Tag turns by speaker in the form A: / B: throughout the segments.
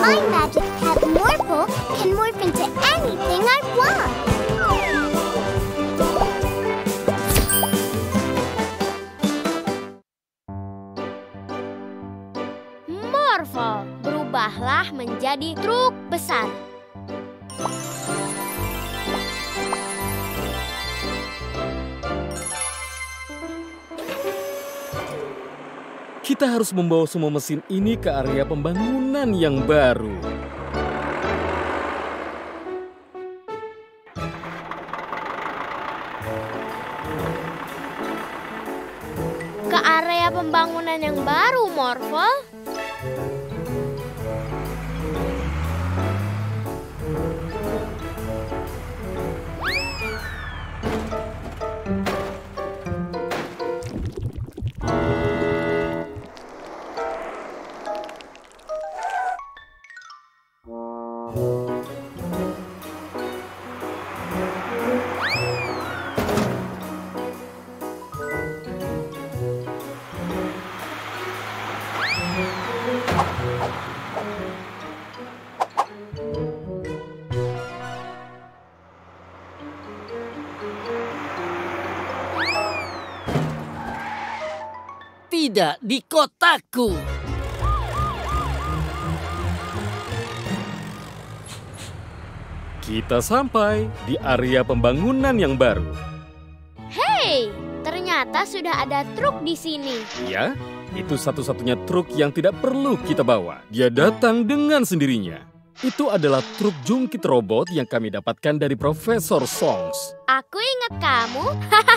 A: My magic pet Morphle can morph into anything I want.
B: Morphle, berubahlah menjadi truk besar.
C: Kita harus membawa semua mesin ini ke area pembangunan yang baru.
B: Ke area pembangunan yang baru, Morphle.
D: Tidak di kotaku.
C: Kita sampai di area pembangunan yang baru.
B: Hei, ternyata sudah ada truk di sini.
C: Ya, itu satu-satunya truk yang tidak perlu kita bawa. Dia datang dengan sendirinya. Itu adalah truk jungkit robot yang kami dapatkan dari Profesor Songs.
B: Aku ingat kamu.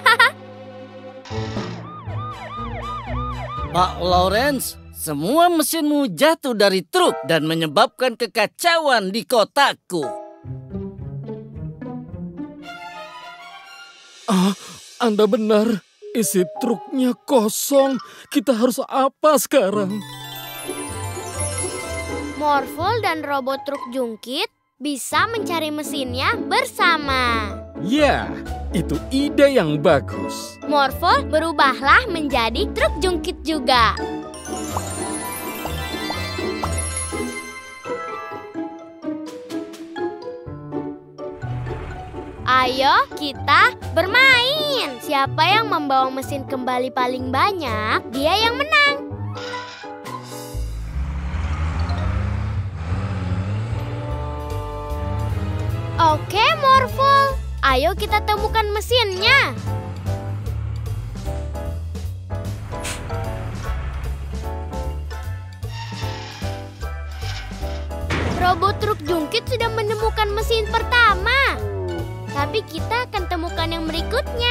D: Pak Lawrence, semua mesinmu jatuh dari truk dan menyebabkan kekacauan di kotaku.
C: Anda benar. Isi truknya kosong. Kita harus apa sekarang?
B: Morphle dan robot truk jungkit bisa mencari mesinnya bersama.
C: Ya, itu ide yang bagus.
B: Morphle berubahlah menjadi truk jungkit juga. Ayo kita bermain. Siapa yang membawa mesin kembali paling banyak, dia yang menang. Oke, Morphle. Ayo kita temukan mesinnya. Robot truk jungkit sudah menemukan mesin pertama. Tapi kita akan temukan yang berikutnya.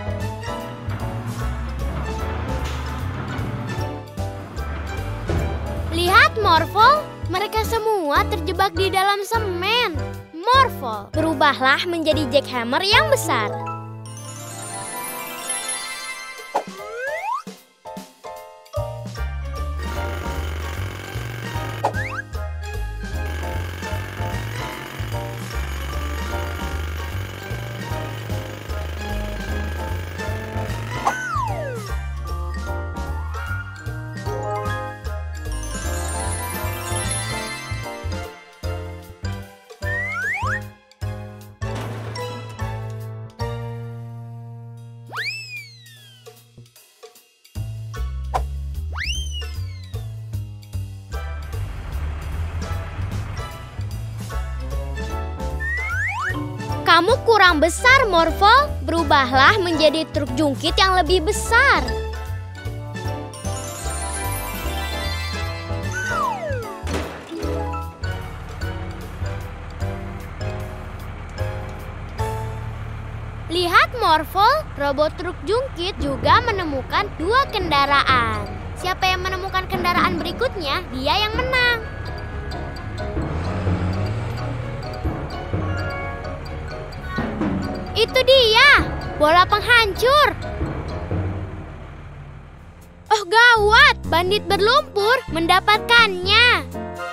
B: Lihat, Morphle. Mereka semua terjebak di dalam semen. Morphle, berubahlah menjadi jackhammer yang besar. Kamu kurang besar, Morphle. Berubahlah menjadi truk jungkit yang lebih besar. Lihat, Morphle. Robot truk jungkit juga menemukan 2 kendaraan. Siapa yang menemukan kendaraan berikutnya, dia yang menang. Itu dia, bola penghancur. Oh gawat, bandit berlumpur mendapatkannya.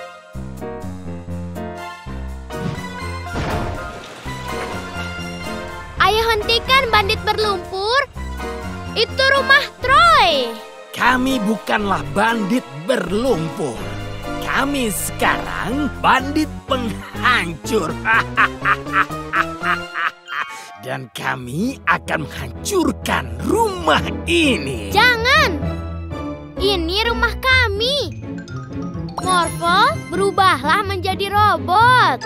B: Ayo hentikan bandit berlumpur. Itu rumah Troy.
E: Kami bukanlah bandit berlumpur. kami sekarang bandit penghancur. Dan kami akan menghancurkan rumah ini.
B: Jangan! Ini rumah kami. Morphle, berubahlah menjadi robot.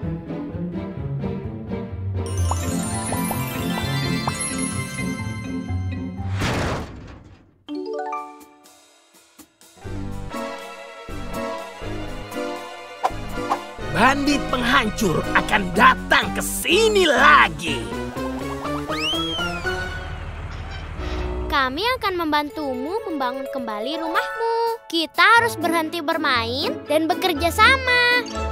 E: Bandit penghancur akan datang ke sini lagi.
B: Kami akan membantumu membangun kembali rumahmu. Kita harus berhenti bermain dan bekerja sama.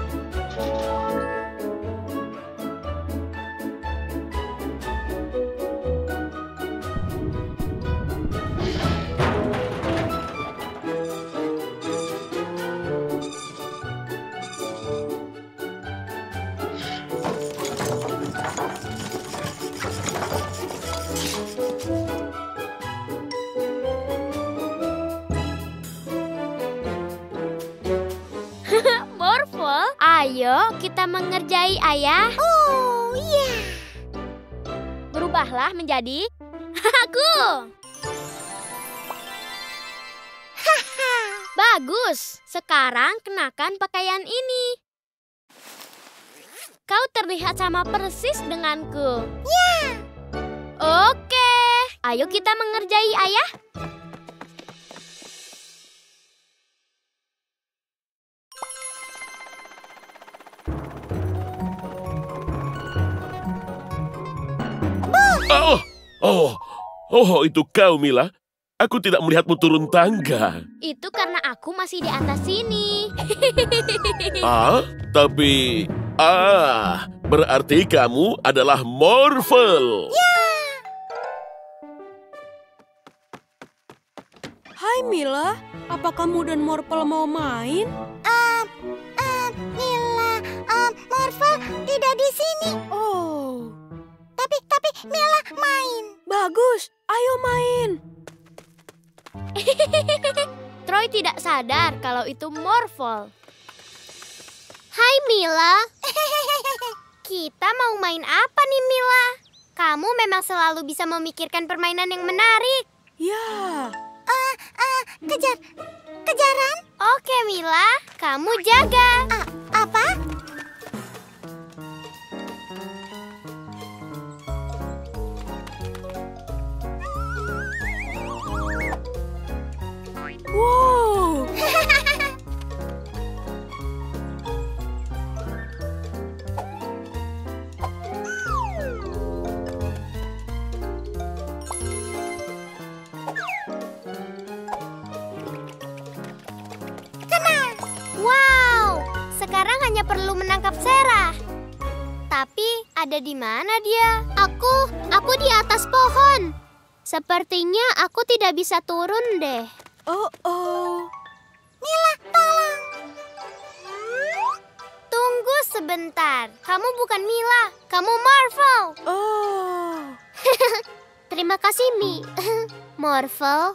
B: Morphle, ayo kita mengerjai ayah.
A: Oh, iya.
B: Berubahlah menjadi aku. Bagus. Sekarang kenakan pakaian ini. Kau terlihat sama persis denganku.
A: Ya.
B: Oke. Ayo kita mengerjai ayah.
F: Oh, itu kau, Mila. Aku tidak melihatmu turun tangga.
B: Itu karena aku masih di atas sini.
F: Berarti kamu adalah Morphle.
G: Hai Mila, apa kamu dan Morphle mau main?
A: Mila, Morphle tidak di sini.
G: Oh,
A: Tapi Mila main.
G: bagus. Ayo main.
B: Troy tidak sadar kalau itu Morphle. Hai Mila. Kita mau main apa nih Mila? Kamu memang selalu bisa memikirkan permainan yang menarik.
G: Ya.
A: Kejaran?
B: Oke Mila, kamu jaga.
A: Apa?
G: Wow.
B: Wow, sekarang hanya perlu menangkap Sarah. Tapi ada di mana dia? Aku di atas pohon. Sepertinya aku tidak bisa turun deh.
G: Oh.
A: Mila, tolong.
B: Tunggu sebentar. Kamu bukan Mila, kamu Morphle.
G: Oh.
B: Terima kasih, Mi. Morphle.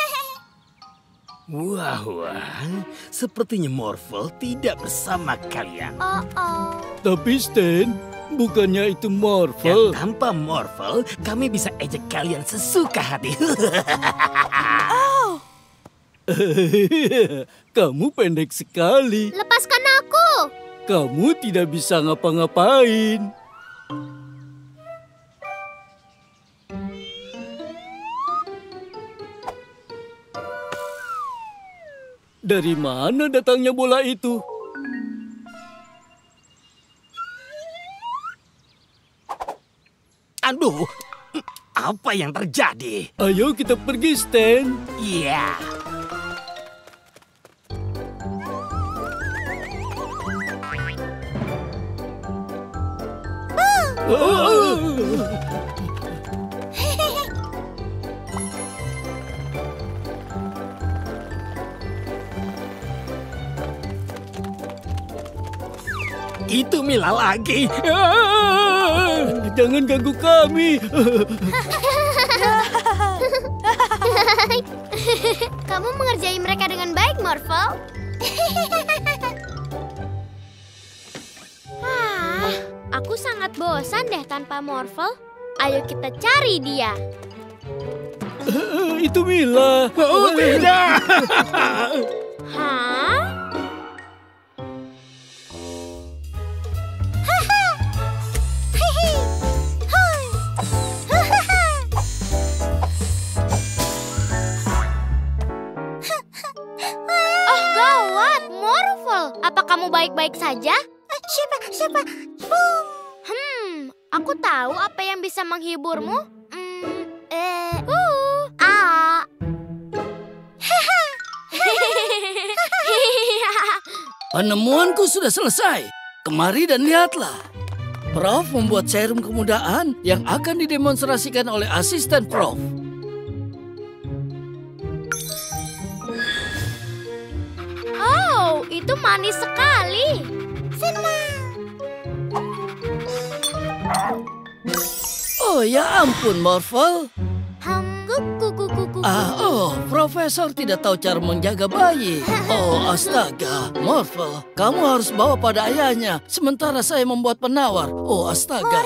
E: Wah, sepertinya Morphle tidak bersama kalian.
B: Oh.
H: Tapi Stan, bukannya itu
E: Dan
H: Morphle?
E: tanpa Morphle, kami bisa ejek kalian sesuka hati.
H: Kamu pendek sekali.
B: Lepaskan aku.
H: Kamu tidak bisa ngapa-ngapain. Dari mana datangnya bola itu?
E: Aduh, apa yang terjadi?
H: Ayo kita pergi, Stan.
E: Iya. Itu Mila lagi.
H: Jangan ganggu kami.
B: Kamu mengerjai mereka dengan baik, Morphle. Aku sangat bosan deh tanpa Morphle. Ayo kita cari dia.
H: Itu Mila.
E: Oh, tidak.
B: Hah? Oh, gawat, Morphle. Apa kamu baik-baik saja?
A: Siapa?
B: Aku tahu apa yang bisa menghiburmu.
D: Penemuanku sudah selesai. Kemari dan lihatlah. Prof membuat serum kemudahan yang akan didemonstrasikan oleh asisten Prof.
B: Oh, itu manis sekali.
D: Oh ya ampun, Morphle.
B: Kuku.
D: Profesor tidak tahu cara menjaga bayi. Oh, astaga. Morphle, kamu harus bawa pada ayahnya. Sementara saya membuat penawar. Oh, astaga.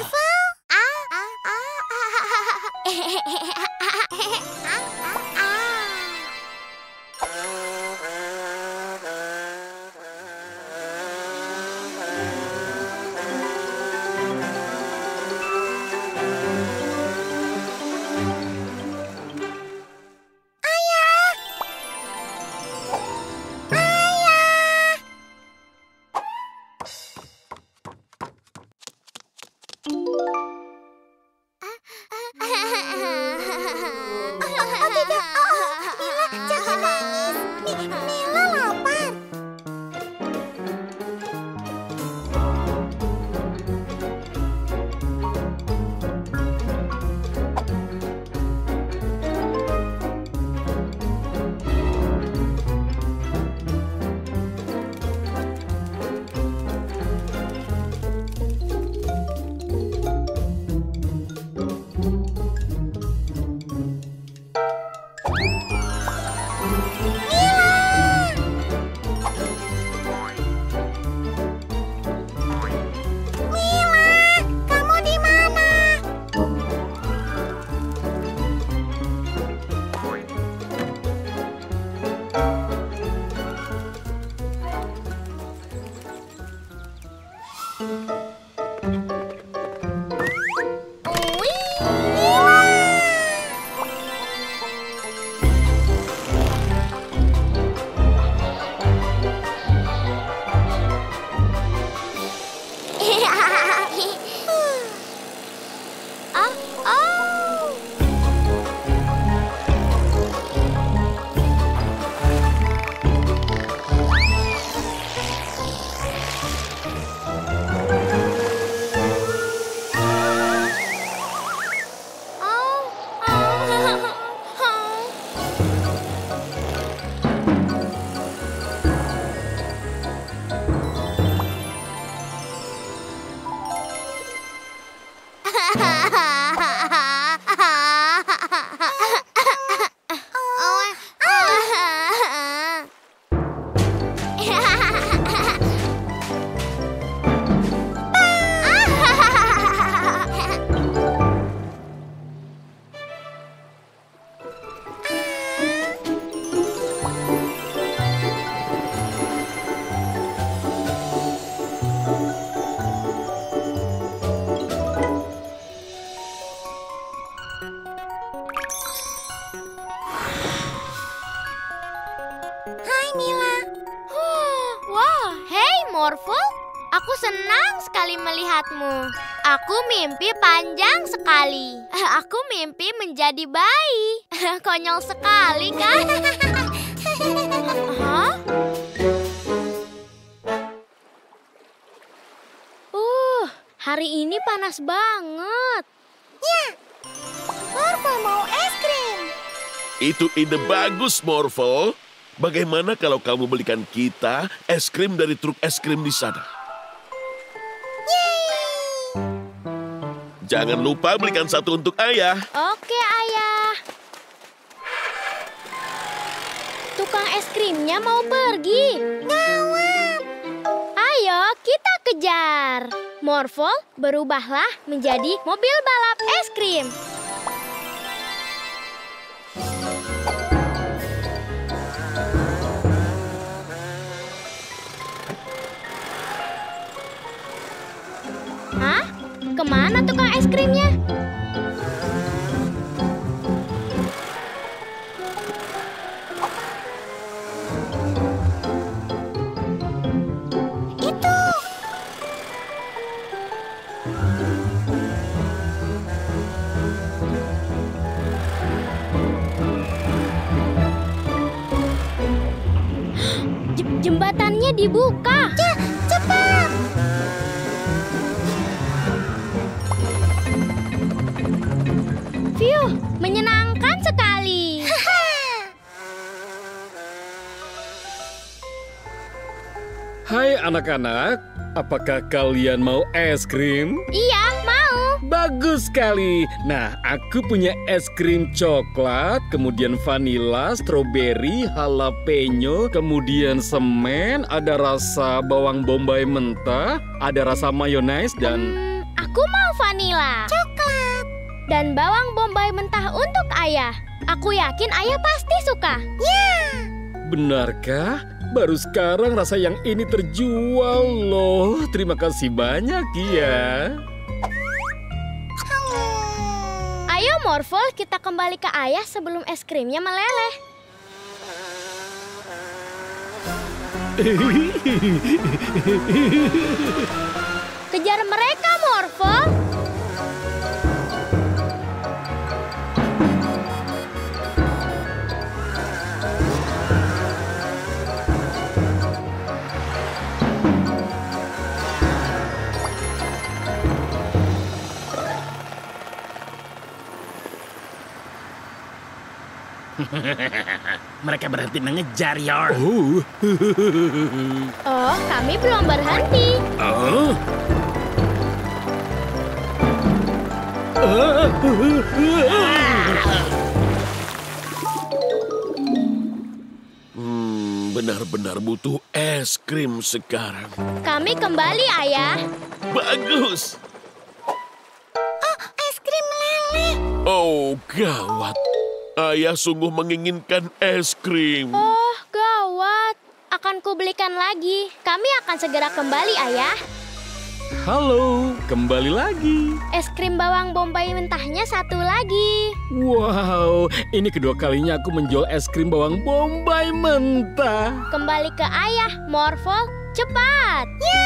A: Jangan nangis. Mila lapar.
B: Morphle, aku senang sekali melihatmu. Aku mimpi panjang sekali. Aku mimpi menjadi bayi. Konyol sekali, kan? Hah? Hari ini panas banget.
A: Ya, Morphle mau es krim.
F: Itu ide bagus, Morphle. Bagaimana kalau kamu belikan kita es krim dari truk es krim di sana?
A: Yeay!
F: Jangan lupa belikan satu untuk ayah.
B: Oke, ayah. Tukang es krimnya mau pergi.
A: Gawat.
B: Ayo kita kejar. Morphle, berubahlah menjadi mobil balap es krim. Hah? Kemana tukang es krimnya?
A: Itu.
B: Jembatannya dibuka.
A: Cepat.
B: Fiuh, menyenangkan sekali.
C: Hai anak-anak, apakah kalian mau es krim?
B: Iya, mau.
C: Bagus sekali. Nah, aku punya es krim coklat, kemudian vanila, stroberi, jalapeno, kemudian semen, ada rasa bawang bombay mentah, ada rasa mayones dan...
B: Aku mau vanila.
A: Coklat.
B: Dan bawang bombay mentah untuk ayah. Aku yakin ayah pasti suka.
A: Ya.
C: Benarkah? Baru sekarang rasa yang ini terjual loh. Terima kasih banyak ya.
B: Ayo Morphle, kita kembali ke ayah sebelum es krimnya meleleh. Kejar mereka, Morphle.
E: Mereka berhenti mengejar, Yor.
B: Oh, kami belum berhenti.
E: Oh,
F: Benar-benar butuh es krim sekarang.
B: Kami kembali, ayah.
F: Bagus.
A: Oh, es krim meleleh.
F: Oh, gawat. Ayah sungguh menginginkan es krim.
B: Oh, gawat. Akan kubelikan lagi. Kami akan segera kembali, ayah.
C: Halo, kembali lagi.
B: Es krim bawang bombay mentahnya satu lagi.
C: Wow, ini kedua kalinya aku menjual es krim bawang bombay mentah.
B: Kembali ke ayah, Morphle. Cepat.
A: Ya.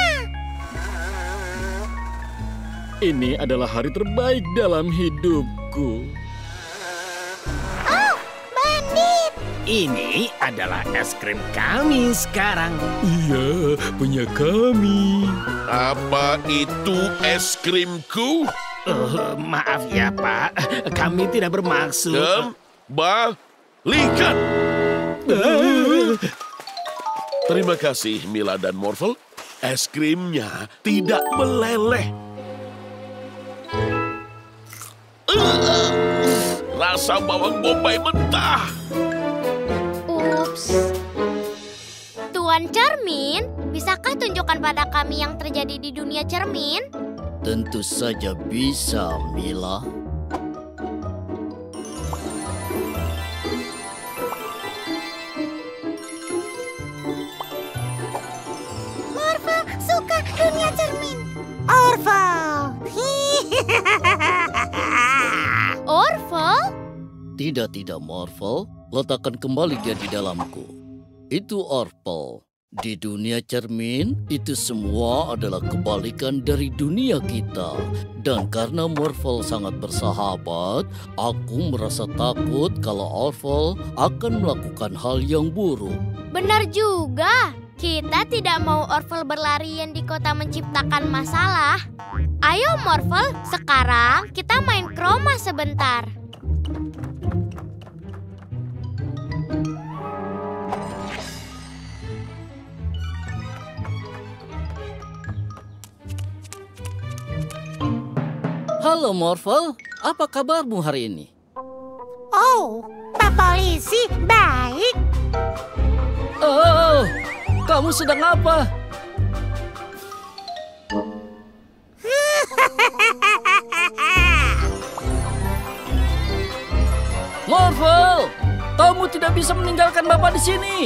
C: Ini adalah hari terbaik dalam hidupku.
A: Oh, bandit.
E: ini adalah es krim kami sekarang.
C: Iya, punya kami.
F: Apa itu es krimku?
E: Maaf ya, Pak. Kami tidak bermaksud.
F: Kembalikan. Terima kasih, Mila dan Morphle. Es krimnya tidak meleleh. Rasa bawang bombay mentah.
B: Ups. Tuan Cermin, bisakah tunjukkan pada kami yang terjadi di dunia cermin?
D: Tentu saja bisa, Mila.
A: Morphle suka dunia cermin. Orphle.
B: Orphle?
D: Tidak, Morphle. Letakkan kembali dia di dalamku. Itu Orphle. Di dunia cermin, itu semua adalah kebalikan dari dunia kita. Dan karena Morphle sangat bersahabat, aku merasa takut kalau Orphle akan melakukan hal yang buruk.
B: Benar juga. Kita tidak mau Orphle berlarian di kota menciptakan masalah. Ayo Morphle, sekarang kita main Chroma sebentar.
D: Halo Morphle, apa kabarmu hari ini?
A: Oh, Pak Polisi baik.
H: Kamu sedang apa? Morphle, kamu tidak bisa meninggalkan Bapak di sini.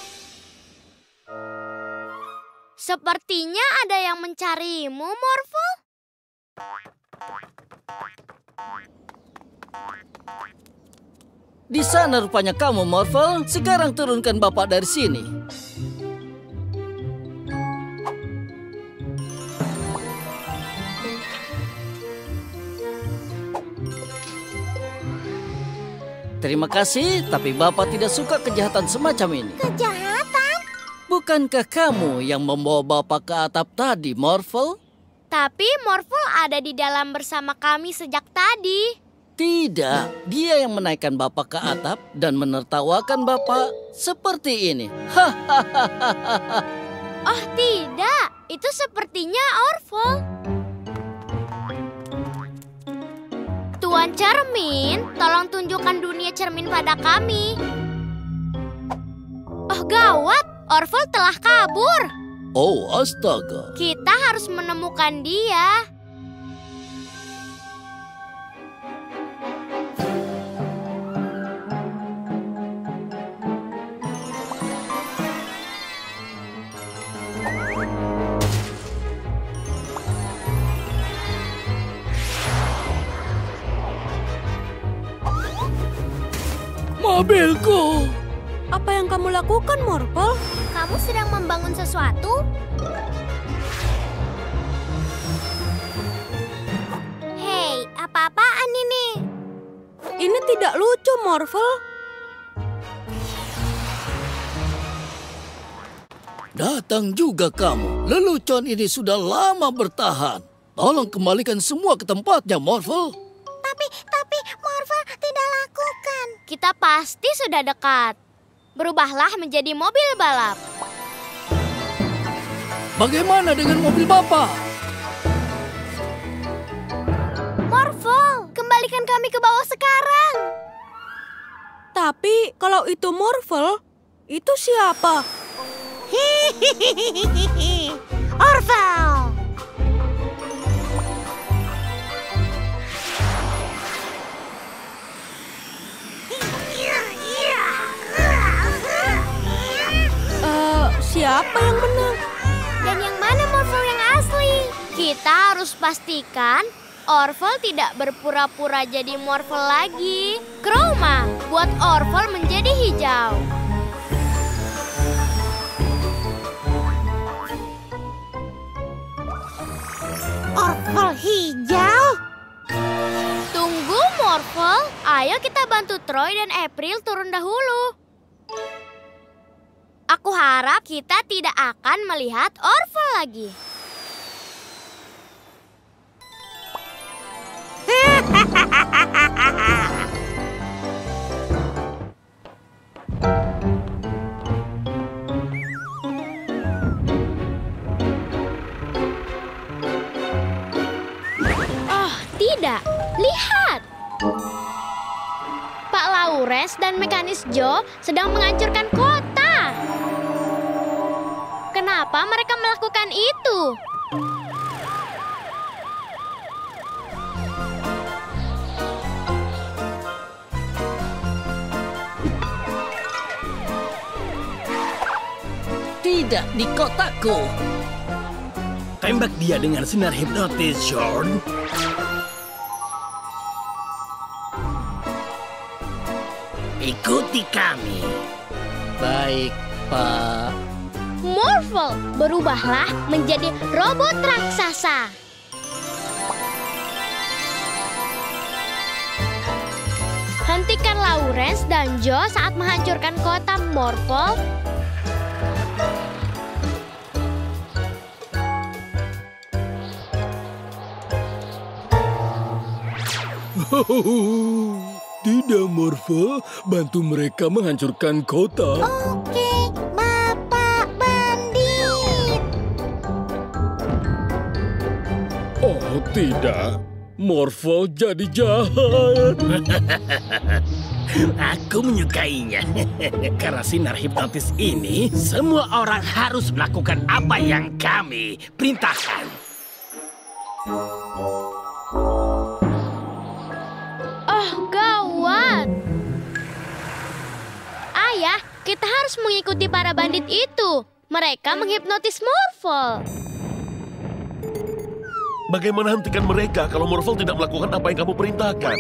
B: Sepertinya ada yang mencarimu, Morphle.
H: Di sana rupanya kamu, Morphle. Sekarang turunkan Bapak dari sini. Terima kasih, tapi Bapak tidak suka kejahatan semacam ini.
A: Kejahatan?
H: Bukankah kamu yang membawa Bapak ke atap tadi, Morphle?
B: Tapi Morphle ada di dalam bersama kami sejak tadi.
H: Tidak, dia yang menaikkan Bapak ke atap dan menertawakan Bapak seperti ini. Hahaha.
B: Oh tidak, itu sepertinya Orville. Tuan Cermin, tolong tunjukkan dunia cermin pada kami. Oh gawat, Orville telah kabur.
D: Oh, astaga.
B: Kita harus menemukan dia.
H: Mobilku.
G: Apa yang kamu lakukan, Morphle?
B: Kamu sedang membangun sesuatu? Hei, apa-apaan ini?
G: Ini tidak lucu, Morphle.
D: Datang juga kamu. Lelucon ini sudah lama bertahan. Tolong kembalikan semua ke tempatnya, Morphle.
A: Tapi Morphle tidak lakukan.
B: Kita pasti sudah dekat. Berubahlah menjadi mobil balap.
D: Bagaimana dengan mobil Bapak?
B: Morphle, kembalikan kami ke bawah sekarang.
G: Tapi kalau itu Morphle, itu siapa?
A: Orville.
G: Siapa yang menang?
B: Dan yang mana Morphle yang asli? Kita harus pastikan Orville tidak berpura-pura jadi Morphle lagi. Chroma, buat Orville menjadi hijau.
A: Orville hijau?
B: Tunggu Morphle, ayo kita bantu Troy dan April turun dahulu. Aku harap kita tidak akan melihat Orville lagi. Oh, tidak. Lihat. Pak Lawrence dan Mekanis Joe sedang menghancurkan kota. Kenapa mereka melakukan itu?
H: Tidak di kotaku.
E: Tembak dia dengan sinar hipnotis, Sean. Ikuti kami.
H: Baik, Pak.
B: Morphle, berubahlah menjadi robot raksasa. Hentikan Lawrence dan Joe saat menghancurkan kota Morphle.
C: Tidak, Morphle. Bantu mereka menghancurkan kota.
A: Oke, Bapak Bandit.
C: Oh, tidak. Morphle jadi jahat.
E: Aku menyukainya. Karena sinar hipnotis ini, semua orang harus melakukan apa yang kami perintahkan.
B: Oh, gawat. Ayah, kita harus mengikuti para bandit itu. Mereka menghipnotis Morphle.
F: Bagaimana hentikan mereka kalau Morphle tidak melakukan apa yang kamu perintahkan?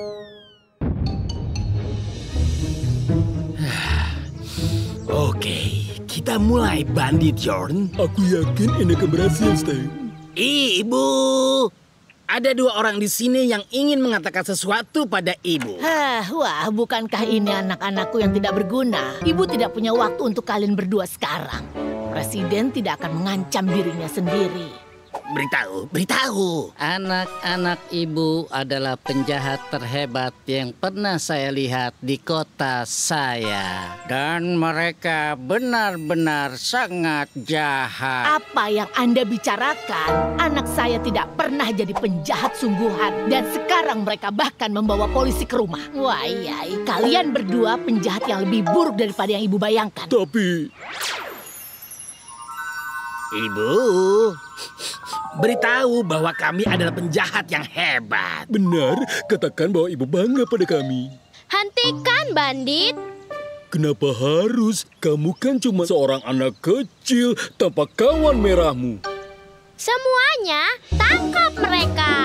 E: Oke, kita mulai bandit, Jorn.
C: Aku yakin ini akan berhasil, Stan.
E: Ibu, ada 2 orang di sini yang ingin mengatakan sesuatu pada ibu.
I: Wah, bukankah ini anak-anakku yang tidak berguna? Ibu tidak punya waktu untuk kalian berdua sekarang. Presiden tidak akan mengancam dirinya sendiri.
E: Beritahu.
H: Anak-anak ibu adalah penjahat terhebat yang pernah saya lihat di kota saya. Dan mereka benar-benar sangat jahat.
I: Apa yang Anda bicarakan? Anak saya tidak pernah jadi penjahat sungguhan. Dan sekarang mereka bahkan membawa polisi ke rumah. Wah, kalian berdua penjahat yang lebih buruk daripada yang ibu bayangkan.
C: Tapi...
E: Ibu, beritahu bahwa kami adalah penjahat yang hebat.
C: benar, katakan bahwa ibu bangga pada kami.
B: Hentikan, bandit.
C: Kenapa harus? Kamu kan cuma seorang anak kecil tanpa kawan merahmu.
B: Semuanya, tangkap mereka.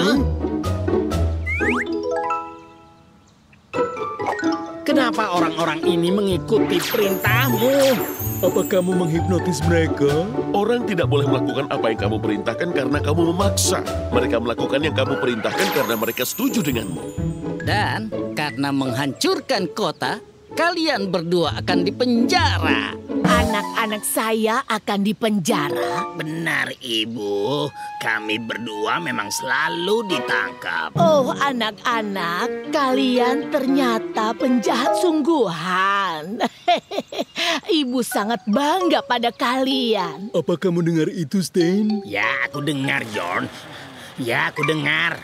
E: Kenapa orang-orang ini mengikuti perintahmu?
C: Apa kamu menghipnotis mereka?
F: Orang tidak boleh melakukan apa yang kamu perintahkan karena kamu memaksa. Mereka melakukan yang kamu perintahkan karena mereka setuju denganmu.
H: Dan karena menghancurkan kota, kalian berdua akan dipenjara.
I: Anak-anak saya akan dipenjara.
E: Benar, Ibu. Kami berdua memang selalu ditangkap.
I: Oh, anak-anak, kalian ternyata penjahat sungguhan. Ibu sangat bangga pada kalian.
C: Apa kamu dengar itu, Stan?
E: Ya, aku dengar, John. Ya, aku dengar.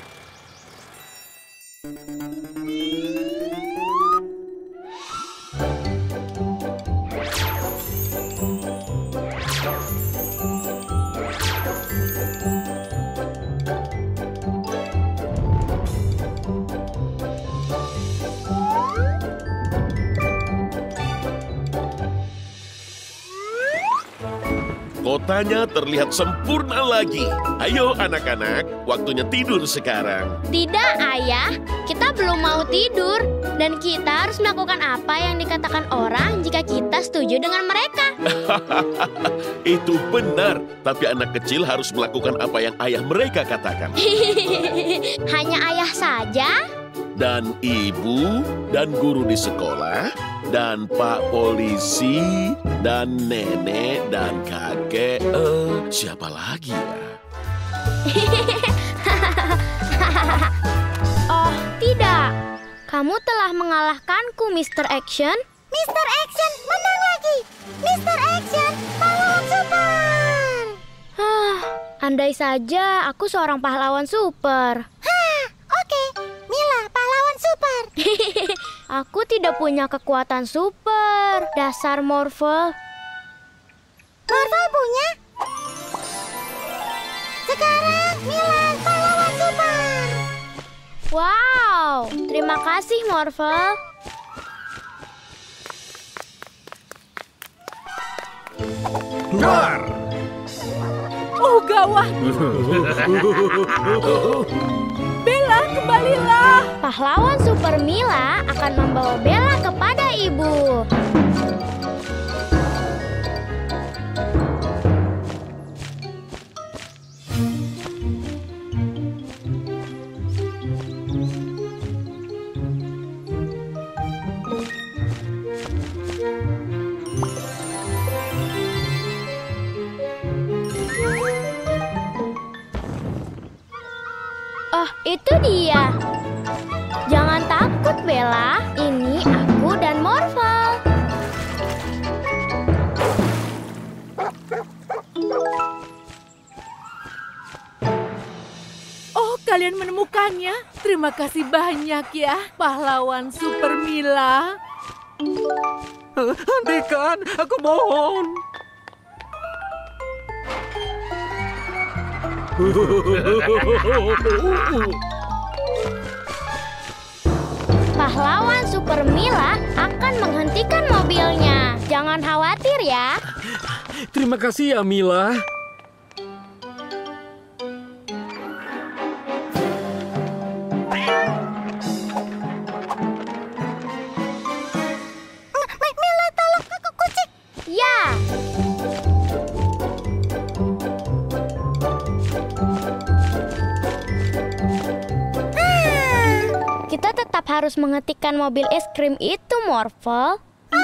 F: Kotanya terlihat sempurna lagi. Ayo anak-anak, waktunya tidur sekarang.
B: Tidak, Ayah. Kita belum mau tidur. Dan kita harus melakukan apa yang dikatakan orang jika kita setuju dengan mereka.
F: Itu benar, tapi anak kecil harus melakukan apa yang ayah mereka katakan.
B: Hanya ayah saja?
F: Dan ibu, dan guru di sekolah, dan pak polisi, dan nenek, dan kakek. Siapa lagi ya?
B: Oh, tidak. Kamu telah mengalahkanku, Mr. Action.
A: Mr. Action menang lagi. Mr. Action, pahlawan super.
B: Andai saja aku seorang pahlawan super.
A: Oke. Mila, pahlawan super.
B: Aku tidak punya kekuatan super. Dasar Morphle.
A: Morphle punya. Sekarang Mila, pahlawan super.
B: Wow, terima kasih Morphle.
E: Keluar!
G: Oh, gawat. Bella, kembalilah.
B: Pahlawan super Mila akan membawa Bella kepada ibu. Oh, itu dia. Jangan takut, Bella. Ini aku dan Morphle.
G: Oh, kalian
I: kalian menemukannya. Terima kasih banyak ya, pahlawan Super Mila.
C: Hentikan, aku mohon.
B: Pahlawan Super Mila akan menghentikan mobilnya. Jangan khawatir ya.
C: Terima kasih ya, Mila.
A: Mila, tolong aku kucing.
B: Ya. Kita tetap harus menghentikan mobil es krim itu, Morphle.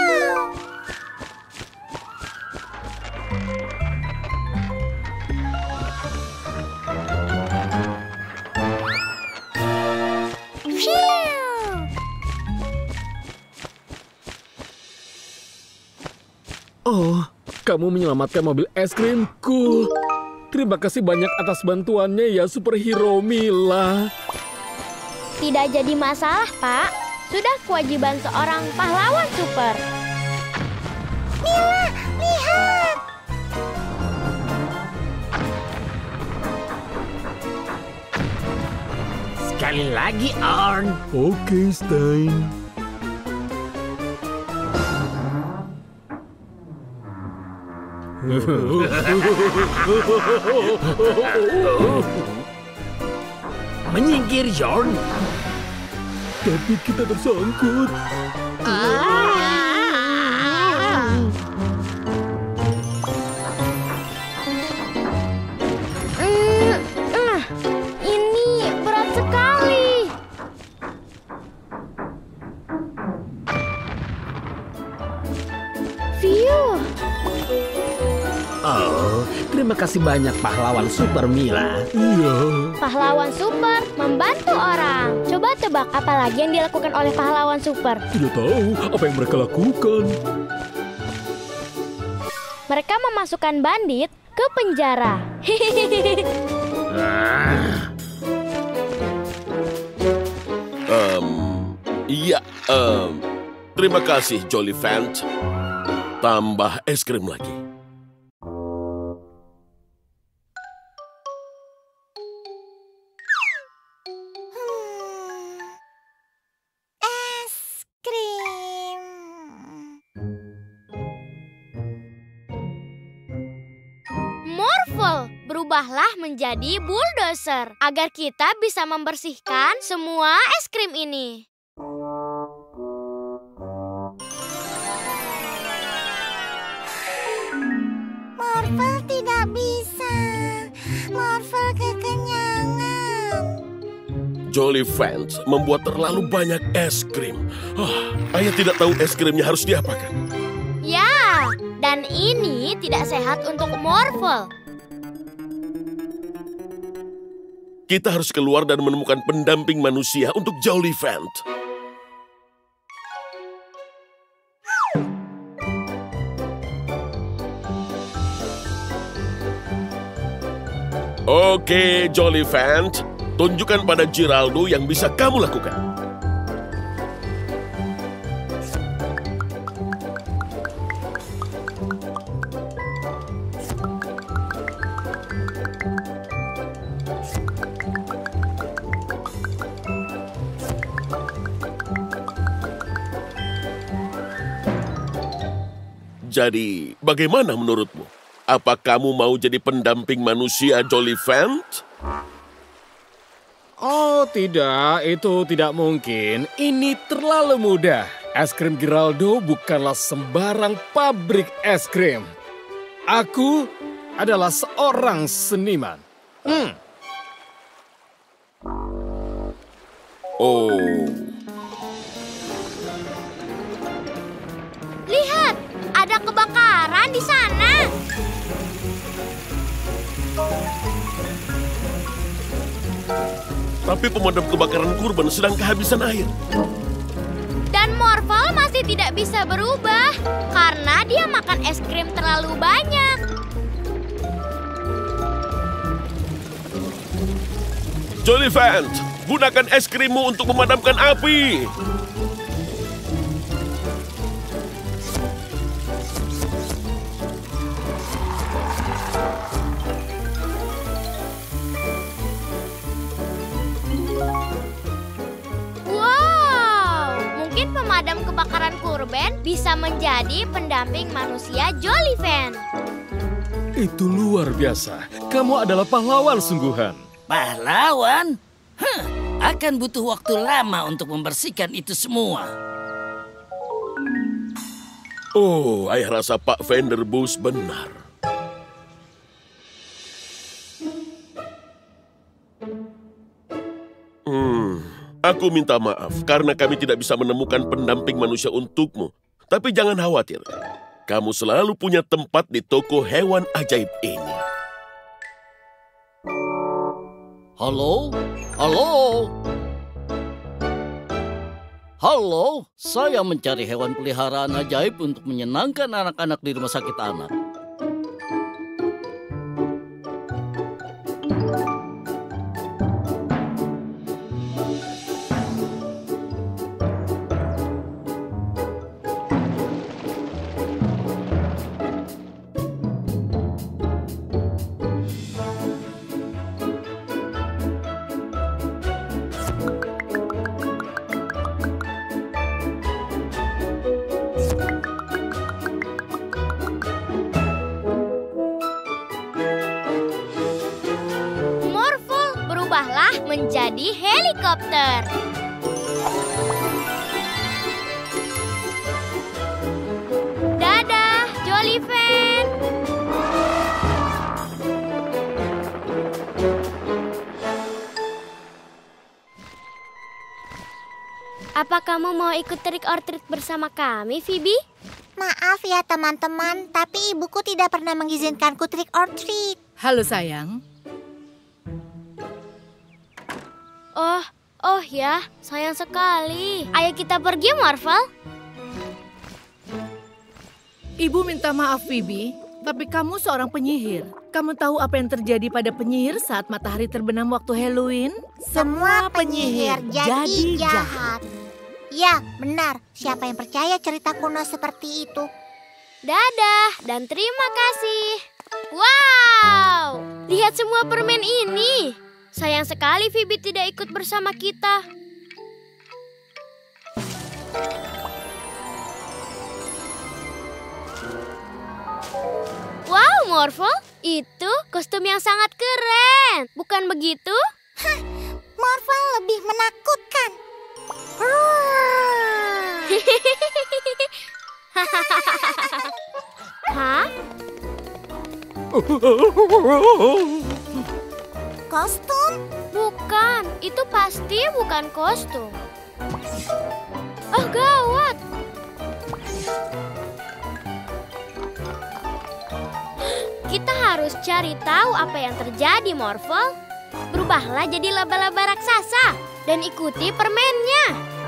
C: Oh, kamu menyelamatkan mobil es krimku. Terima kasih banyak atas bantuannya ya, superhero Mila.
B: Tidak jadi masalah, Pak. Sudah kewajiban seorang pahlawan super.
A: Mila, lihat.
E: Sekali lagi, Arn.
C: Oke, Stein.
E: Menyingkir, Jorn.
C: Tapi kita tersangkut.
B: Ini berat sekali. Phew.
E: Oh, terima kasih banyak pahlawan Super Mila.
C: Iya.
B: Pahlawan super membantu orang. Coba tebak apa lagi yang dilakukan oleh pahlawan super.
C: Tidak tahu apa yang mereka lakukan.
B: Mereka memasukkan bandit ke penjara.
F: Iya, terima kasih, Jollyfant. Tambah es krim lagi.
A: Es krim.
B: Morphle, berubahlah menjadi bulldozer agar kita bisa membersihkan semua es krim ini.
A: Morphle tidak bisa. Morphle kekenyangan.
F: Jollyfant membuat terlalu banyak es krim. Ayah tidak tahu es krimnya harus diapakan.
B: Ya, dan ini tidak sehat untuk Morphle.
F: Kita harus keluar dan menemukan pendamping manusia untuk Jollyfant. Oke, Jollyfant. Tunjukkan pada Geraldo yang bisa kamu lakukan. Jadi, bagaimana menurutmu? Apa kamu mau jadi pendamping manusia Jollyfant?
C: Oh tidak, itu tidak mungkin. Ini terlalu mudah. Es krim Geraldo bukanlah sembarang pabrik es krim. Aku adalah seorang seniman.
F: Oh,
B: Lihat, ada kebakaran di sana.
F: tapi pemadam kebakaran kurban sedang kehabisan air.
B: Dan Morphle masih tidak bisa berubah karena dia makan es krim terlalu banyak.
F: Jollyphant, gunakan es krimmu untuk memadamkan api.
B: Wow, mungkin pemadam kebakaran kurben bisa menjadi pendamping manusia Jollyphant.
C: Itu luar biasa. Kamu adalah pahlawan sungguhan.
H: Pahlawan? Akan butuh waktu lama untuk membersihkan itu semua.
F: Oh, ayah rasa Pak Vanderboos benar. Aku minta maaf karena kami tidak bisa menemukan pendamping manusia untukmu. Tapi jangan khawatir. Kamu selalu punya tempat di toko hewan ajaib ini.
H: Halo? Halo? Halo, saya mencari hewan peliharaan ajaib untuk menyenangkan anak-anak di rumah sakit anak.
B: Menjadi helikopter. Dadah, Jollyphant. Apa kamu mau ikut trick or treat bersama kami, Phoebe?
A: Maaf ya teman-teman, tapi ibuku tidak pernah mengizinkanku trick or treat.
G: Halo sayang.
B: Oh ya, sayang sekali. Ayo kita pergi, Morphle.
G: Ibu minta maaf, Phoebe, tapi kamu seorang penyihir. Kamu tahu apa yang terjadi pada penyihir saat matahari terbenam waktu Halloween?
A: Semua penyihir jadi jahat. Ya, benar. Siapa yang percaya cerita kuno seperti itu?
B: Dadah dan terima kasih. Wow, lihat semua permen ini. Sayang sekali Phoebe tidak ikut bersama kita. Wow, Morphle, itu kostum yang sangat keren. Bukan begitu?
A: Hah, Morphle lebih menakutkan.
B: Hah?
A: Kostum?
B: Bukan, itu pasti bukan kostum. Oh, gawat. Kita harus cari tahu apa yang terjadi, Morphle. Berubahlah jadi laba-laba raksasa dan ikuti permennya.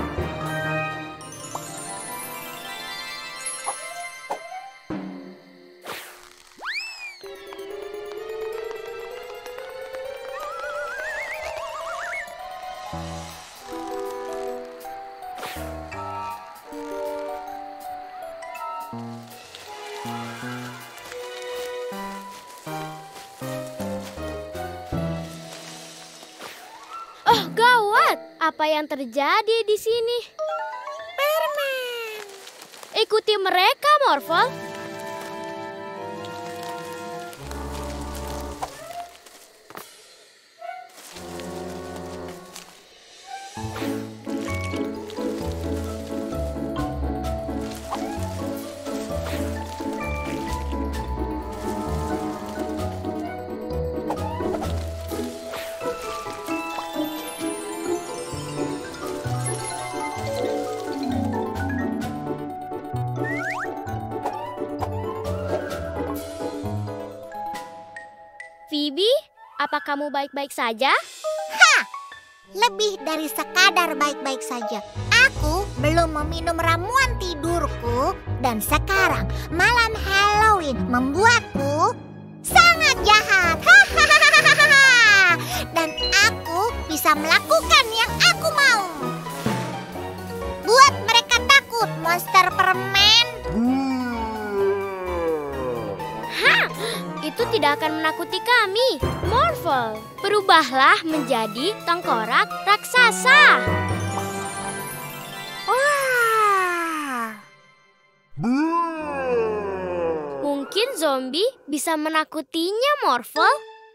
B: Oh, gawat! Apa yang terjadi di sini?
A: Permen.
B: Ikuti mereka, Morphle. Phoebe, apa kamu baik-baik saja?
A: Ha! Lebih dari sekadar baik-baik saja. Aku belum meminum ramuan tidurku dan sekarang malam Halloween membuatku sangat jahat. Dan aku bisa melakukan yang aku mau. Buat mereka takut, monster permen.
B: Itu tidak akan menakuti kami, Morphle. Berubahlah menjadi tengkorak raksasa. Mungkin zombie bisa menakutinya, Morphle.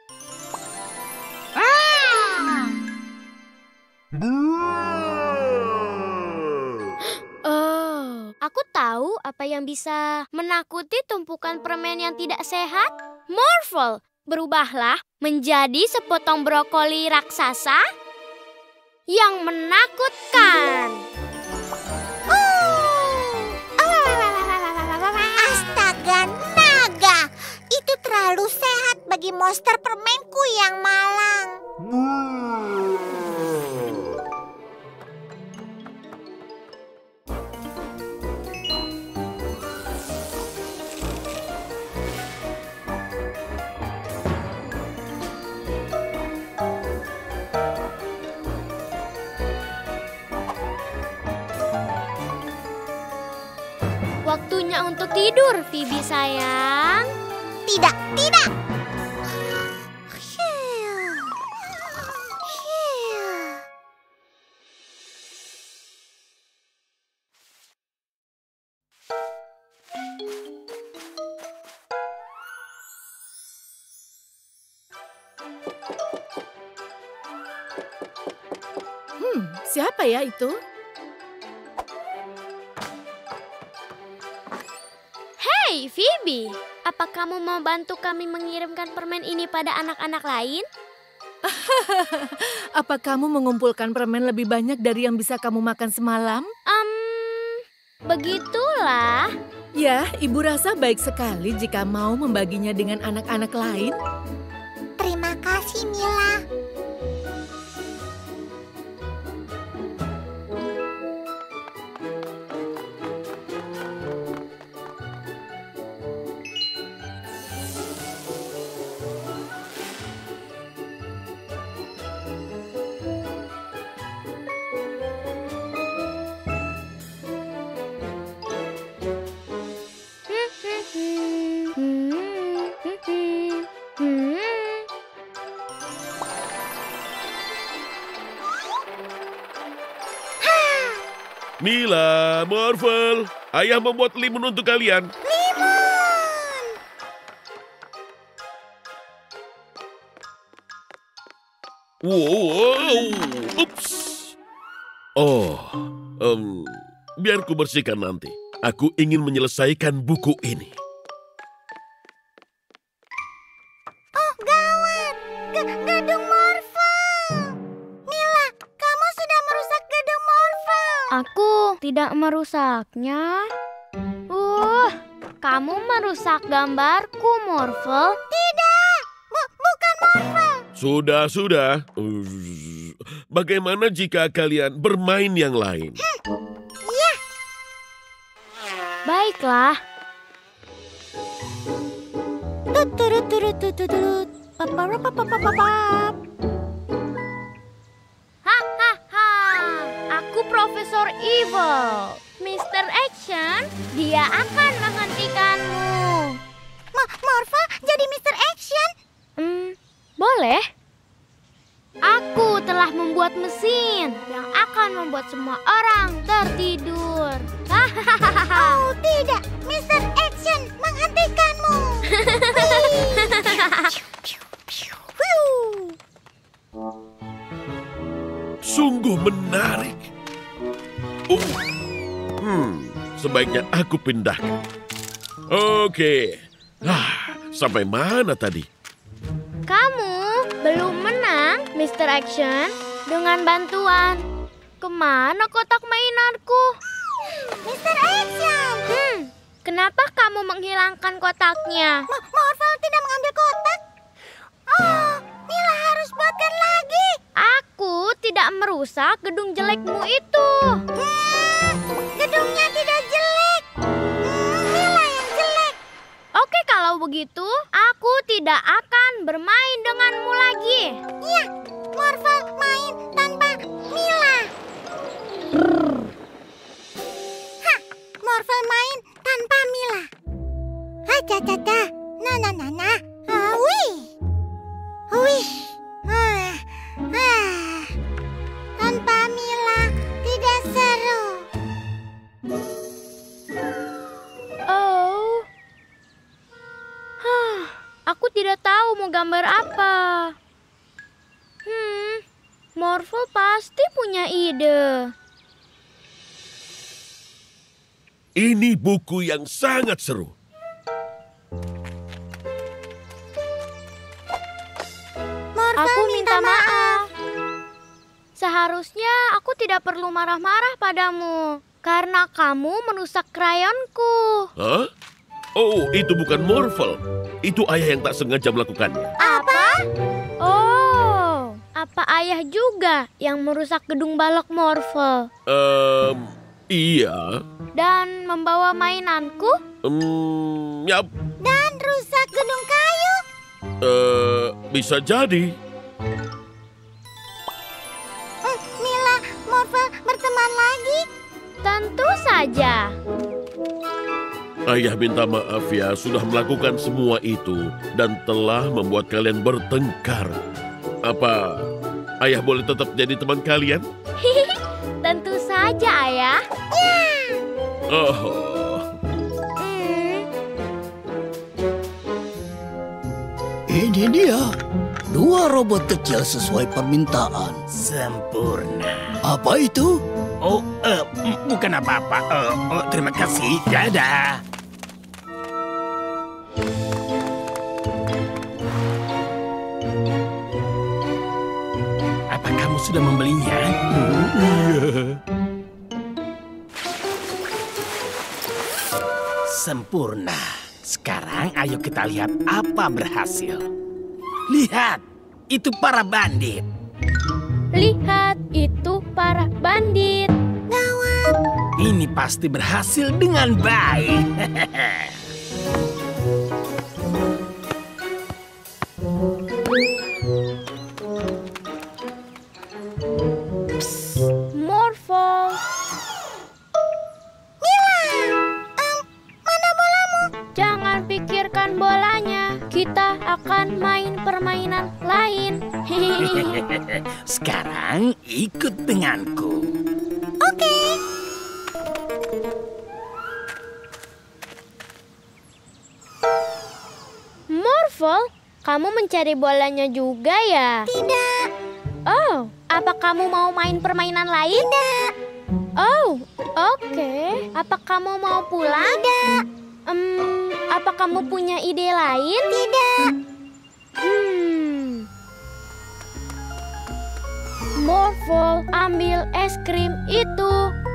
B: Oh, aku tahu apa yang bisa menakuti tumpukan permen yang tidak sehat. Morphle, berubahlah menjadi sepotong brokoli raksasa yang menakutkan.
A: Astaga, naga! Itu terlalu sehat bagi monster permenku yang malang.
B: Waktunya untuk tidur, Phoebe sayang.
A: Tidak, tidak.
G: Siapa ya itu?
B: Hey, Phoebe, apa kamu mau bantu kami mengirimkan permen ini pada anak-anak lain?
G: Apa kamu mengumpulkan permen lebih banyak dari yang bisa kamu makan semalam?
B: Begitulah.
G: Ya, ibu rasa baik sekali jika mau membaginya dengan anak-anak lain.
A: Terima kasih, Mila.
F: Mila, Morphle, ayah membuat limun untuk kalian.
A: Limun!
F: Wow, ups. Oh, biar ku bersihkan nanti. Aku ingin menyelesaikan buku ini.
A: Oh, gawat! Gedung Morphle! Mila, kamu sudah merusak gedung Morphle.
B: Aku tidak merusaknya. Kamu merusak gambarku, Morphle.
A: Tidak, bukan Morphle.
F: Sudah. Bagaimana jika kalian bermain yang lain?
A: Ya.
B: Baiklah.
A: Tut-turut-turut-turut-turut. Papapapapapapap.
B: Aku Profesor Evil. Mr. Action, dia akan menghentikanmu.
A: Morphle jadi Mr. Action?
B: Boleh. Aku telah membuat mesin yang akan membuat semua orang tertidur.
A: Oh, tidak. Mr. Action menghentikanmu.
F: Sungguh menarik. Sebaiknya aku pindahkan. Oke. Sampai mana tadi?
B: Kamu belum menang, Mr. Action. Dengan bantuan. Kemana kotak mainanku?
A: Mr. Action!
B: Kenapa kamu menghilangkan kotaknya?
A: Morphle tidak mengambil kotak. Oh, Mila harus buatkan lagi.
B: Aku tidak merusak gedung jelekmu itu.
A: Gedungnya tidak jelek. Mila yang jelek.
B: Oke, kalau begitu, aku tidak akan bermain denganmu lagi.
A: Iya, Morphle main tanpa Mila. Hah, Morphle main tanpa Mila. Hacacaca, na. Wih. Wih. Tanpa Mila tidak seru.
B: Oh. Aku tidak tahu mau gambar apa. Morphle pasti punya ide.
F: Ini buku yang sangat seru.
B: Aku minta maaf. Seharusnya aku tidak perlu marah-marah padamu. Karena kamu merusak krayonku.
F: Hah? Oh, itu bukan Morphle. Itu ayah yang tak sengaja melakukannya.
B: Apa? Oh, apa ayah juga yang merusak gedung balok Morphle?
F: Iya.
B: Dan membawa mainanku?
F: Yap.
A: Dan rusak gedung kayu.
F: Bisa jadi.
A: Mila, Morphle berteman lagi.
B: Tentu saja.
F: Ayah minta maaf ya sudah melakukan semua itu dan telah membuat kalian bertengkar. Apa ayah boleh tetap jadi teman kalian?
B: Tentu saja, ayah.
F: Oh.
H: Ini dia. 2 robot kecil sesuai permintaan.
E: Sempurna.
H: Apa itu?
E: Oh, bukan apa-apa. Terima kasih. Dadah. Apa kamu sudah membelinya? Iya. Sempurna. Sekarang ayo kita lihat apa berhasil. Lihat, itu para bandit.
B: Lihat, itu para bandit.
A: Gawat.
E: Ini pasti berhasil dengan baik.
B: Morphle.
A: Mana bolamu?
B: Jangan pikirkan bolanya. Kita akan main permainan lain.
E: Sekarang ikut denganku.
A: Oke.
B: Morphle, kamu mencari bolanya juga ya?
A: Tidak.
B: Oh, apa kamu mau main permainan lain?
A: Tidak.
B: Oh, oke. Apa kamu mau pulang?
A: Tidak.
B: Apa kamu punya ide lain?
A: Tidak.
B: Morphle, ambil es krim itu.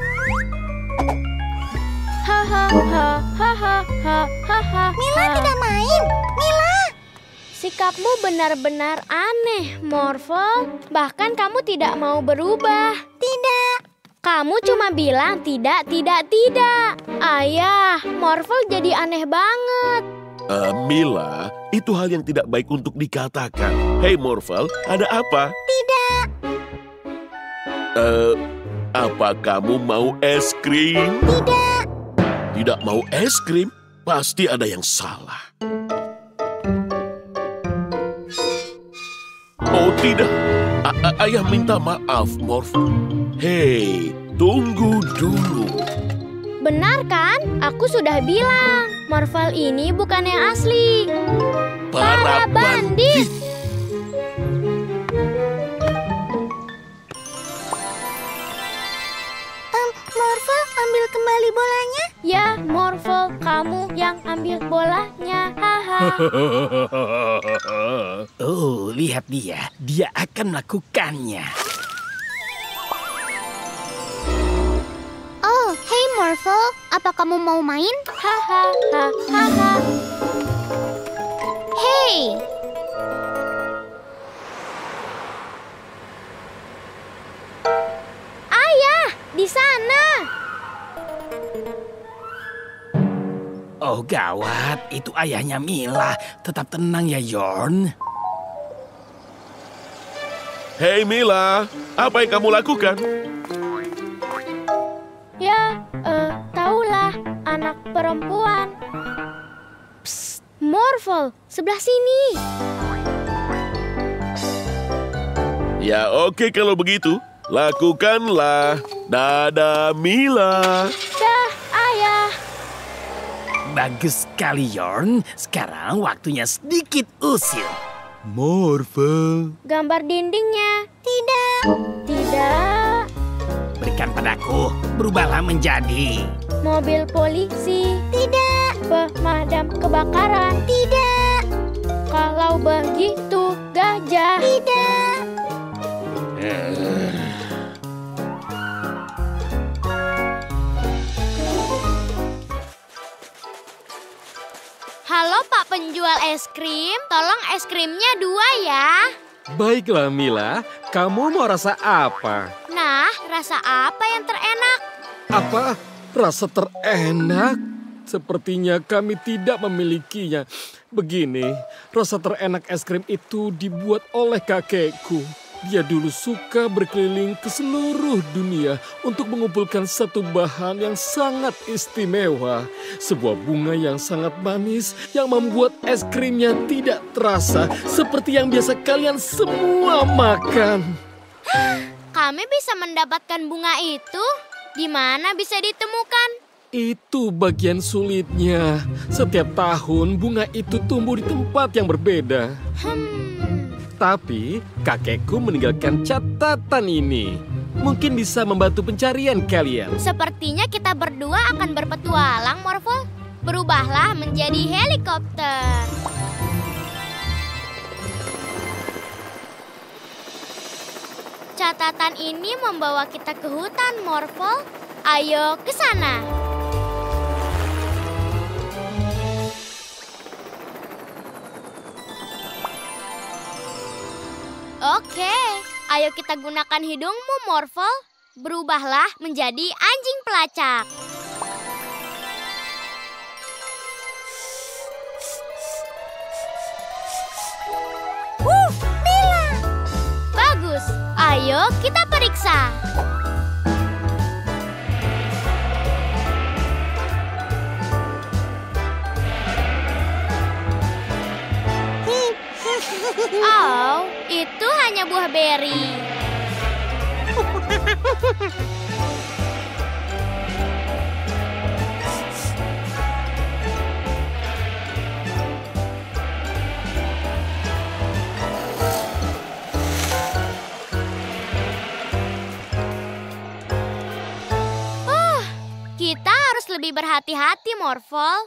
B: Hahaha.
A: Mila tidak main. Mila.
B: Sikapmu benar-benar aneh, Morphle. Bahkan kamu tidak mau berubah.
A: Tidak.
B: Kamu cuma bilang tidak. Ayah, Morphle jadi aneh banget.
F: Mila, itu hal yang tidak baik untuk dikatakan. Hei Morphle, ada apa?
A: Tidak.
F: Apa kamu mau es krim?
A: Tidak.
F: Tidak mau es krim? Pasti ada yang salah. Oh tidak, ayah minta maaf, Morphle. Hei, tunggu dulu.
B: Benar kan? Aku sudah bilang, Morphle ini bukan yang asli. Para bandit.
A: Morphle, ambil kembali bolanya.
B: Ya, Morphle, kamu yang ambil bolanya.
E: Oh, lihat dia. Dia akan melakukannya.
A: Oh, hey Morphle, apa kamu mau main? Hey.
B: Ayah, di sana.
E: Oh gawat, itu ayahnya Mila. Tetap tenang ya, Yorn.
F: Hei Mila, apa yang kamu lakukan?
B: Ya, tahulah, anak perempuan. Psst, Morphle, sebelah sini.
F: Ya oke kalau begitu, lakukanlah. Dadah Mila.
B: Dah, ayah.
E: Bagus sekali, Yorn. Sekarang waktunya sedikit usil.
F: Morphle.
B: Gambar dindingnya. Tidak.
E: Berikan padaku. Berubahlah menjadi...
B: Mobil polisi. Tidak. Pemadam kebakaran. Tidak. Kalau begitu, gajah. Tidak. Halo Pak penjual es krim, tolong es krimnya 2 ya.
C: Baiklah Mila, kamu mau rasa apa?
B: Nah, rasa apa yang terenak?
C: Apa? Rasa terenak? Sepertinya kami tidak memilikinya. Begini, rasa terenak es krim itu dibuat oleh kakekku. Dia dulu suka berkeliling ke seluruh dunia untuk mengumpulkan satu bahan yang sangat istimewa. Sebuah bunga yang sangat manis yang membuat es krimnya tidak terasa seperti yang biasa kalian semua makan.
B: Kami bisa mendapatkan bunga itu? Di mana bisa ditemukan?
C: Itu bagian sulitnya. Setiap tahun bunga itu tumbuh di tempat yang berbeda. Tapi kakekku meninggalkan catatan ini. Mungkin bisa membantu pencarian kalian.
B: Sepertinya kita berdua akan berpetualang, Morphle. Berubahlah menjadi helikopter. Catatan ini membawa kita ke hutan, Morphle. Ayo ke sana. Oke, ayo kita gunakan hidungmu, Morphle. Berubahlah menjadi anjing pelacak.
A: Mila.
B: Bagus, ayo kita periksa. Oh, itu hanya buah beri. Kita harus lebih berhati-hati, Morphle.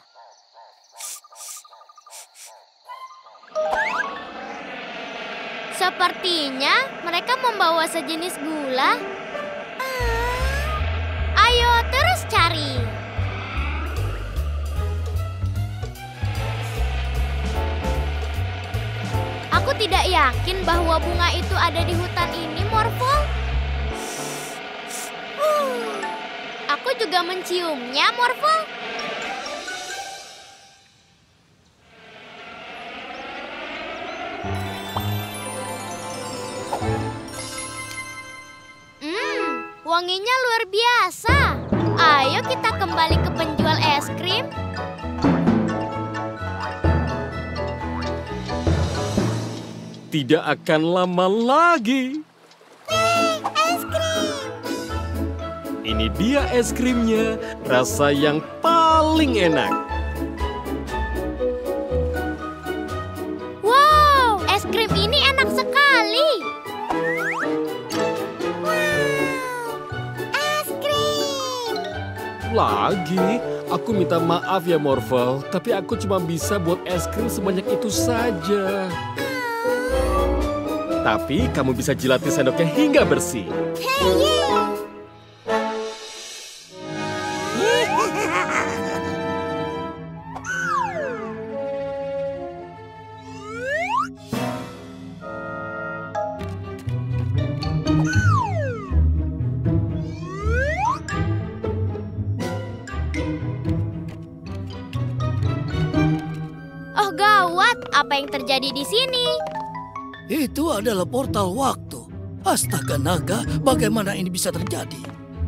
B: Sepertinya mereka membawa sejenis gula. Ayo terus cari. Aku tidak yakin bahwa bunga itu ada di hutan ini, Morphle. Aku juga menciumnya, Morphle. Wanginya luar biasa. Ayo kita kembali ke penjual es krim.
C: Tidak akan lama lagi.
A: Es krim.
C: Ini dia es krimnya, rasa yang paling enak.
B: Wow, es krim ini enak sekali.
C: Lagi, aku minta maaf ya Morphle, tapi aku cuma bisa buat es krim sebanyak itu saja. Tapi kamu bisa jilatin sendoknya hingga bersih.
B: Oh gawat, apa yang terjadi di sini?
H: Itu adalah portal waktu. Astaga naga, bagaimana ini bisa terjadi?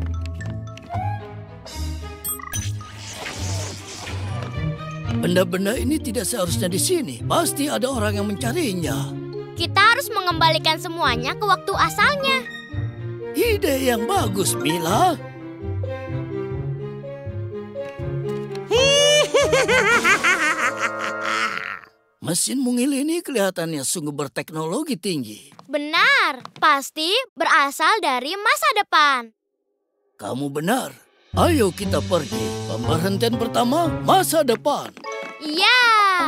H: Benda-benda ini tidak seharusnya di sini. Pasti ada orang yang mencarinya.
B: Kita harus mengembalikan semuanya ke waktu asalnya.
H: Ide yang bagus, Mila. Mesin mungil ini kelihatannya sungguh berteknologi tinggi.
B: Benar, pasti berasal dari masa depan.
H: Kamu benar. Ayo kita pergi. Pemberhentian pertama, masa depan.
B: Iya.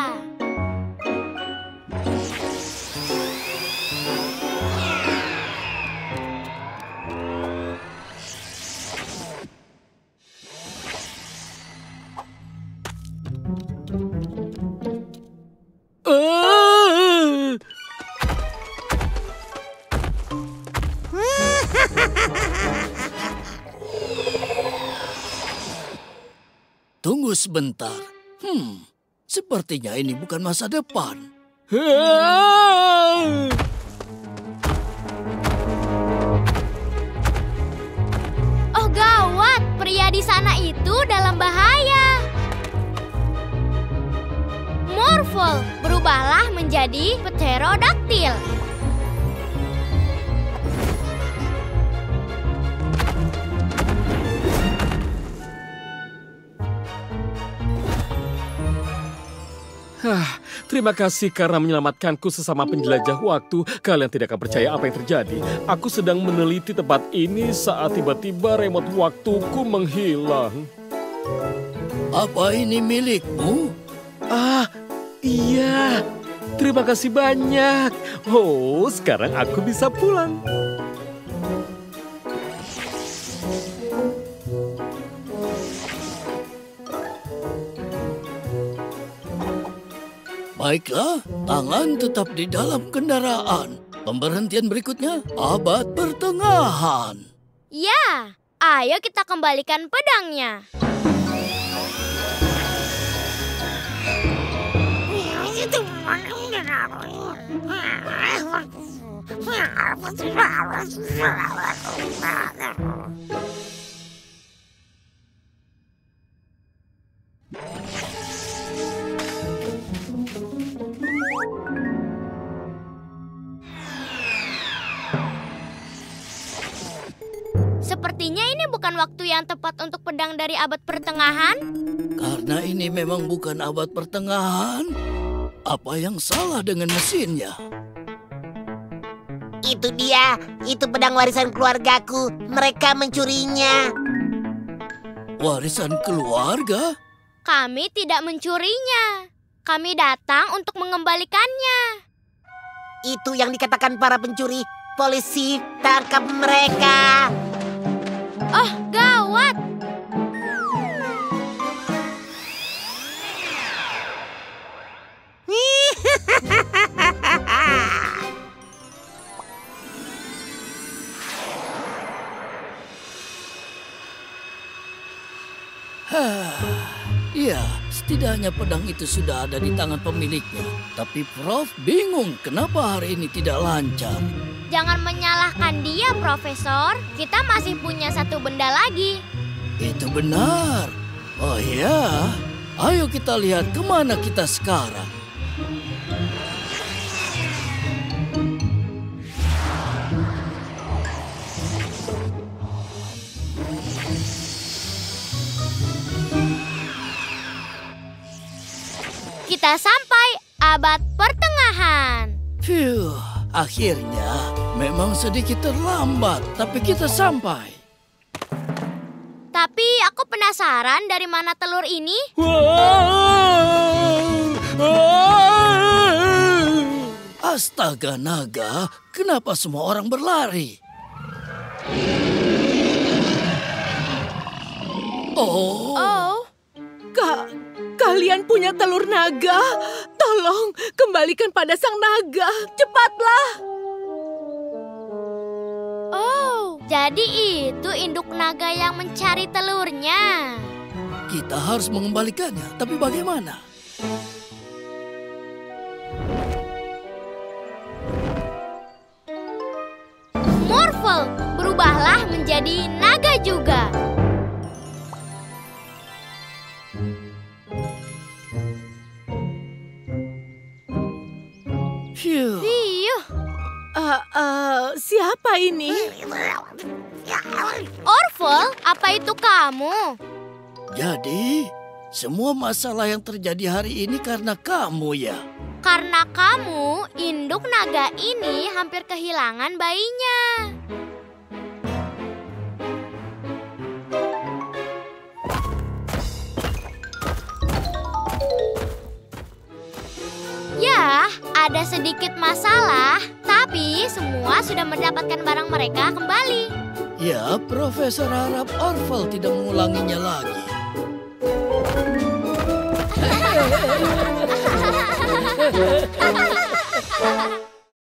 H: Tunggu sebentar. Sepertinya ini bukan masa depan.
B: Oh gawat, pria di sana itu dalam bahaya. Morphle, berubahlah menjadi pterodaktil.
C: Terima kasih karena menyelamatkanku sesama penjelajah waktu. Kalian tidak akan percaya apa yang terjadi. Aku sedang meneliti tempat ini saat tiba-tiba remote waktuku menghilang.
H: Apa ini milikmu?
C: Iya. Terima kasih banyak. Oh, sekarang aku bisa pulang.
H: Baiklah, tangan tetap di dalam kendaraan. Pemberhentian berikutnya, abad pertengahan.
B: Ya, ayo kita kembalikan pedangnya. Sepertinya ini bukan waktu yang tepat untuk pedang dari abad pertengahan.
H: Karena ini memang bukan abad pertengahan. Apa yang salah dengan mesinnya?
A: Itu dia, itu pedang warisan keluargaku. Mereka mencurinya.
H: Warisan keluarga?
B: Kami tidak mencurinya. Kami datang untuk mengembalikannya.
A: Itu yang dikatakan para pencuri. Polisi, tangkap mereka.
B: Oh, gawat!
H: Ya, setidaknya pedang itu sudah ada di tangan pemiliknya. Tapi Prof bingung kenapa hari ini tidak lancar.
B: Jangan menyalahkan dia, Profesor. Kita masih punya satu benda lagi.
H: Itu benar. Oh ya, ayo kita lihat kemana kita sekarang.
B: Kita sampai abad pertengahan.
H: Phew, akhirnya memang sedikit terlambat, tapi kita sampai.
B: Tapi aku penasaran dari mana telur ini?
H: Astaga naga, kenapa semua orang berlari?
G: Oh. Kalian punya telur naga? Tolong kembalikan pada sang naga. Cepatlah.
B: Oh, jadi itu induk naga yang mencari telurnya.
H: Kita harus mengembalikannya, tapi bagaimana?
B: berubahlah menjadi naga juga.
G: Phew.
B: Riuh.
G: Siapa ini?
B: Orville, apa itu kamu?
H: Jadi, semua masalah yang terjadi hari ini karena kamu ya?
B: Karena kamu, induk naga ini hampir kehilangan bayinya. Ya, ada sedikit masalah, tapi semua sudah mendapatkan barang mereka kembali.
H: Ya, Profesor harap Orville tidak mengulanginya lagi.